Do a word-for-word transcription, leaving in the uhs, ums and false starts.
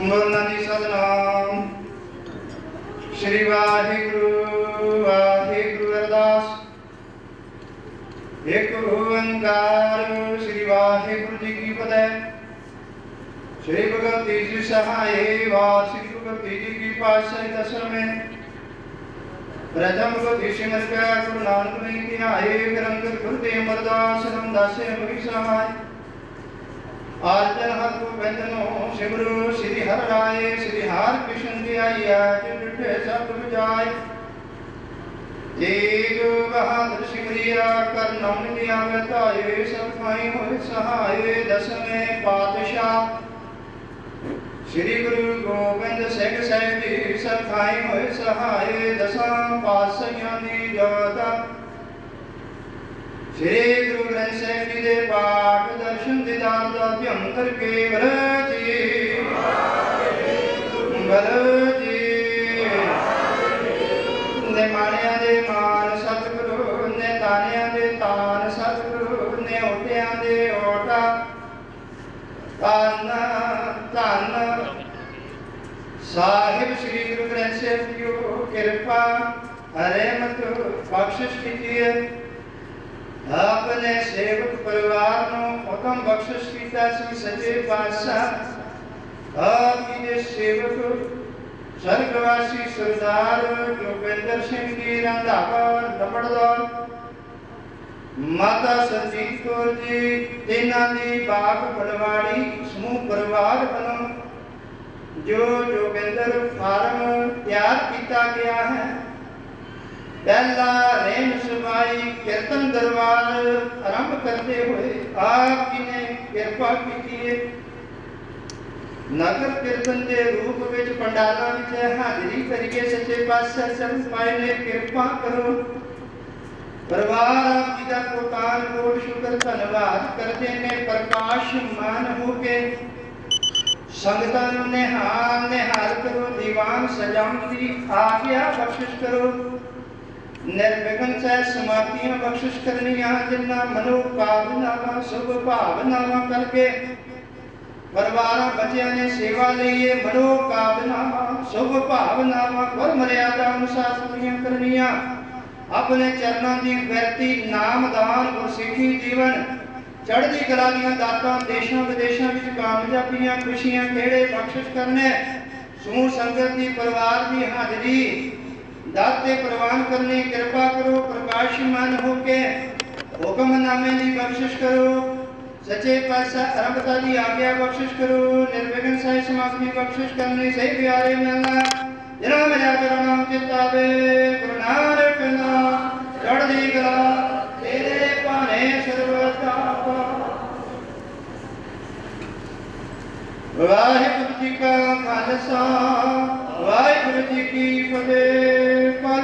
बोलना जी सतनाम। श्री वाहिगुरु वाहिगुरु अरदास। एक ओंकार श्री वाहिगुरु जी की फतेह। श्री भगवती जी सहाय वार श्री भगवती जी की पातशाही दसर में प्रथम भगवती सिमर का गुरु नानक ने ध्याए फिर अंगद गुरुदेव अमरदास रामदास मही सहाय। आर्जन हर गोबिंदनो सिमरो श्री हर राय श्री हर कृष्ण ध्याया जिन डिठे सब बुझाय। तेग बहादुर सिमरिया कर नाम लिया बताए सब खाई होए सहाय। दसवें पातशाह श्री गुरु गोबिंद सिंह साहिब जी सब खाई होए सहाय। दसां पातशाहियां दी जोता श्री गुरु ग्रंथ साहिब जी दे पाठ दर्शन दीदार दा ध्यान करके बल जी बल जी। ने माणिया दे मान सतगुरु ने तानिया दे तान सतगुरु ने ओटिया दे ओटा तान तान साहिब श्री गुरु ग्रंथ साहिब जी कृपा रहमत बख्शिश कीजिए। अपने सेवक परिवार नो हुक्म बख्शिश कीता सी सच्चे पातशाह। आपकी दे सेवक स्वर्गवासी सरदार जोगिंदर सिंह जी रंधावा लंबड़दार माता सरजीत कौर जी तिना दी बाग फलवाड़ी समूह परिवार बनो जो जोगिंदर फार्म तैयार किया गया है। पहला रेन सभाई कीर्तन दरबार आरंभ करते हुए आप जी ने कृपा की। नगर कीर्तन के रूप में पंडालों में हाजिरी करिए सच्चे पातशाह चरण पाए ने कृपा करो। परिवार आप जी का कोटान कोट शुक्र धन्यवाद करते ने प्रकाशमान होके संगतां नूं निहाल निहाल करो। दीवान सजाउण दी आज्ञा बख्शिश करो। निर्विघ्न सह समाप्तियां बख्शिश करनियां जिन्ना मनो भावनावां शुभ भावनावां करके परिवार बच्चों ने सेवा लिए मनो भावनावां शुभ भावनावां गुर मर्यादा अनुसार पूरियां करनियां। अपने चरणों की वैरती नामदान गुरसिखी जीवन चढ़ती कला दीयां दातां देशों विदेशों में कामयाबियां खुशियां खेड़े बख्शिश करने। समूह संगत की परिवार की हाजिरी दाते प्रवान करने कृपा करो। प्रकाशमान होके हुक्मनामे की बख्शिश करो। सच्चे पातशाह आरंभता की आज्ञा बख्शिश करो। निर्विघ्न सही समाप्ति बख्शिश करने सही प्यारे मिलना जिन्हों मेरा तेरा नाम चितावे गुरु नानक नाम चढ़दी कला तेरे भाने सर्वदा। वाहिगुरु जी का खालसा वाहिगुरु जी की फतेह।